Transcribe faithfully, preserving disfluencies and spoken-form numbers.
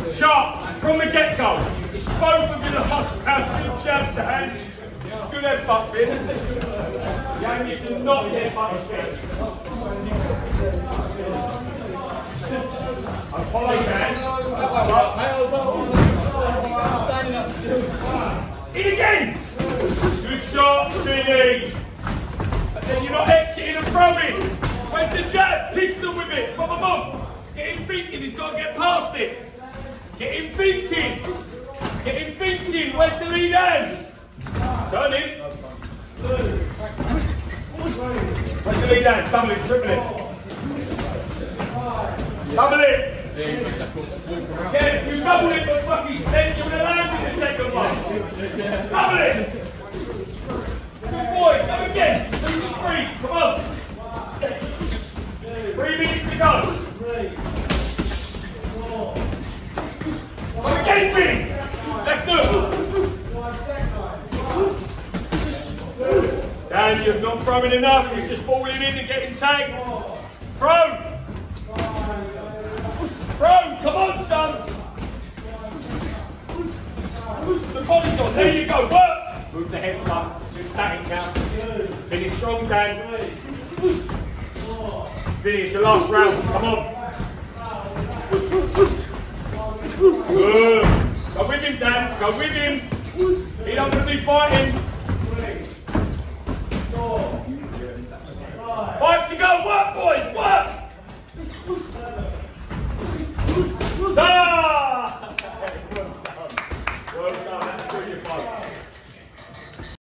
Sharp, from the get-go. It's both of you the last round. Good jab, Dan. Good headbutt, Vin. Yang is to not get headbutt his fist. And follow, Dan. Standing up still. In again. Good shot, Vinny. And then you're not exiting and throwing. Where's the jab? Pistol with it. Boom, boom, boom. Get him thinking. He's got to get past it. Get him thinking. Get him thinking. Where's the lead hand? Turn him. Where's the lead hand? Double it, triple it. Double it. Again, if you double it but fucking spend, you're going to land in the second one. Double it. Good boy. Go again. Three to three. Come on. Three minutes to go. Go again, Vin. Let's do it. Dan, you're not throwing enough. You're just falling in and getting tagged. Throw. Throw. Come on, son. The body's on. There you go. Work. Move the head up. Too static now. Finish strong, Dan. Finish the last round. Come on. Good. Go with him, Dan. Go with him. He don't want to be fighting.